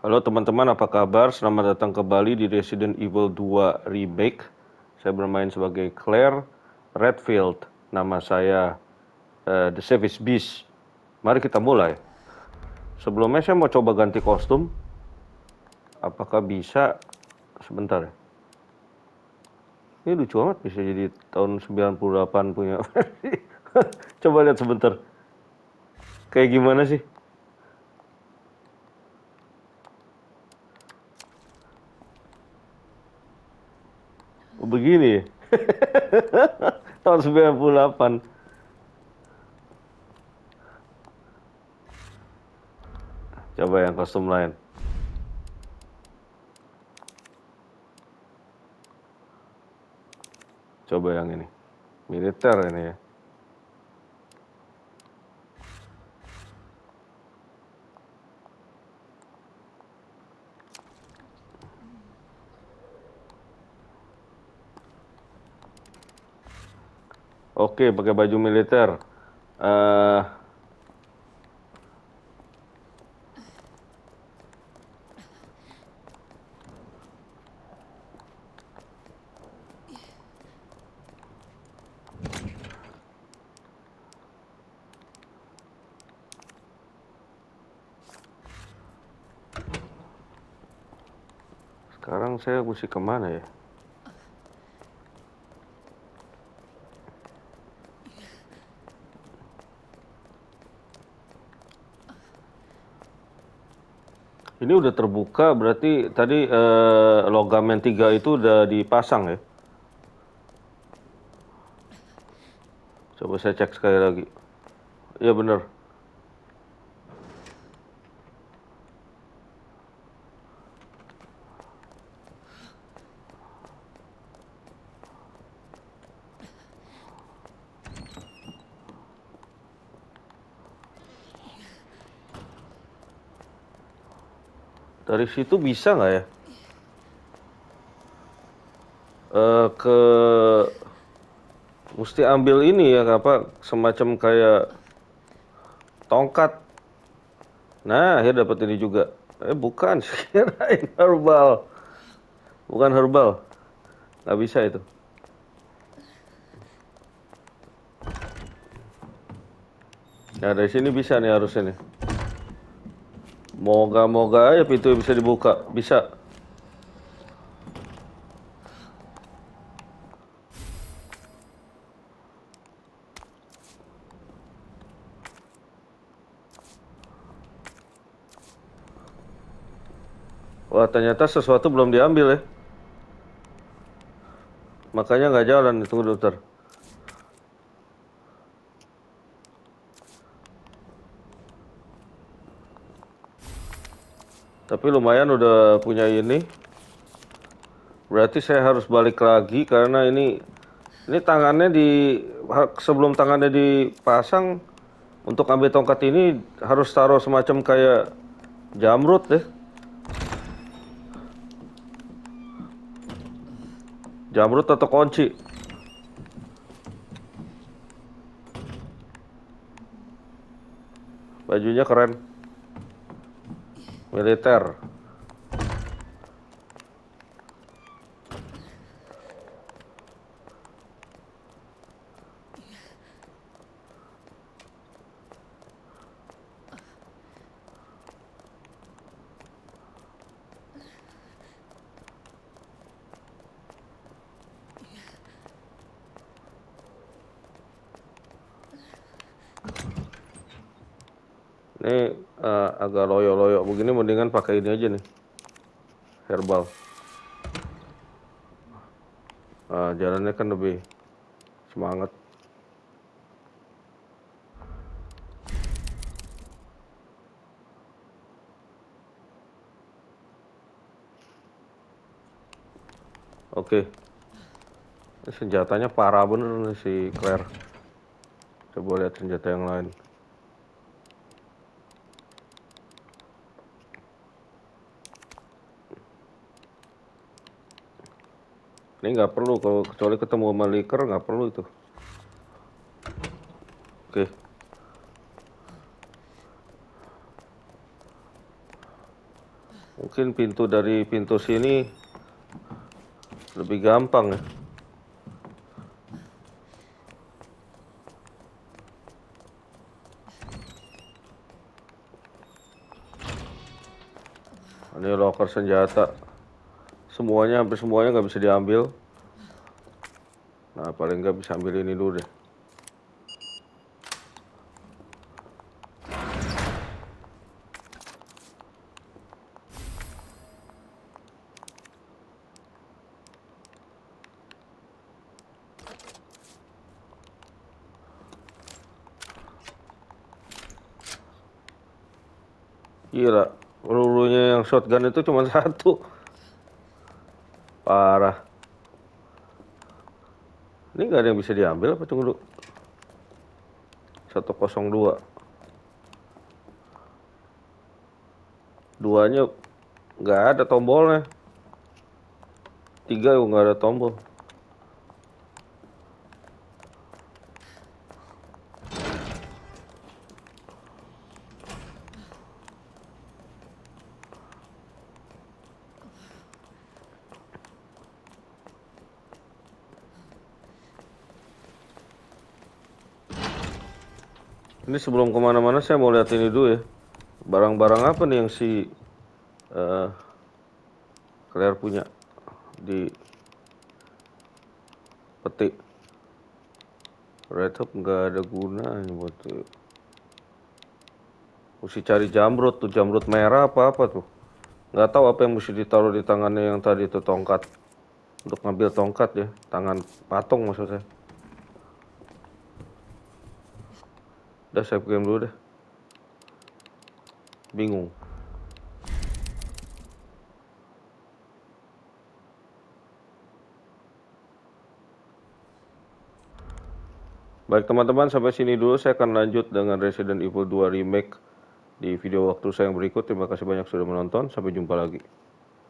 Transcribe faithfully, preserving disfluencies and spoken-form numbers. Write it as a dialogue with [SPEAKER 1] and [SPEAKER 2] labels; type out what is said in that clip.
[SPEAKER 1] Halo teman-teman, apa kabar? Selamat datang kembali di Resident Evil dua Remake. Saya bermain sebagai Claire Redfield. Nama saya uh, The Savage Beast. Mari kita mulai. Sebelumnya saya mau coba ganti kostum. Apakah bisa? Sebentar ya. Ini lucu amat, bisa jadi tahun sembilan puluh delapan punya. Coba lihat sebentar. Kayak gimana sih? Oh, begini ya. Tahun sembilan puluh delapan. Coba yang kostum lain. Coba yang ini. Militer ini ya. Oke, pakai baju militer. Uh, sekarang saya mesti kemana ya? Ini udah terbuka, berarti tadi eh, logam yang tiga itu udah dipasang ya? Coba saya cek sekali lagi. Iya bener. Dari situ bisa nggak ya? Eh, ke mesti ambil ini ya, apa semacam kayak tongkat. Nah, akhirnya dapat ini juga. Eh bukan, kirain herbal. Bukan herbal. Nggak bisa itu. Nah, dari sini bisa nih harusnya nih. Moga-moga aja pintu bisa dibuka. Bisa. Wah, ternyata sesuatu belum diambil ya. Makanya nggak jalan. Tunggu dokter. Tapi lumayan udah punya ini. Berarti saya harus balik lagi karena ini ini tangannya di sebelum tangannya dipasang untuk ambil tongkat ini harus taruh semacam kayak jamrut deh. Jamrut atau kunci. Bajunya keren. Militer. Ini uh, agak loyo-loyo begini, mendingan pakai ini aja nih. Herbal. Uh, jalannya kan lebih semangat. Oke. Ini senjatanya parah bener nih si Claire. Coba lihat senjata yang lain. Ini nggak perlu, kalau kecuali ketemu sama liker nggak perlu itu. Oke. Mungkin pintu dari pintu sini lebih gampang ya. Ini loker senjata. Semuanya, hampir semuanya nggak bisa diambil. Nah, paling nggak bisa ambil ini dulu deh. Gila, pelurunya yang shotgun itu cuma satu. Parah. Ini nggak ada yang bisa diambil apa? Tunggu dulu. seratus dua. Duanya nggak ada tombolnya. Tiga nggak ada tombol. Ini sebelum kemana-mana saya mau lihat ini dulu ya. Barang-barang apa nih yang si uh, Claire punya di peti. Red Hub nggak ada gunanya buat tuh. Mesti cari jamrut tuh, jamrut merah apa apa tuh. Nggak tahu apa yang mesti ditaruh di tangannya yang tadi itu, tongkat. Untuk ngambil tongkat ya, tangan patung maksud saya. Udah saya game dulu deh. Bingung. Baik teman-teman, sampai sini dulu. Saya akan lanjut dengan Resident Evil dua Remake di video waktu saya yang berikut. Terima kasih banyak sudah menonton. Sampai jumpa lagi.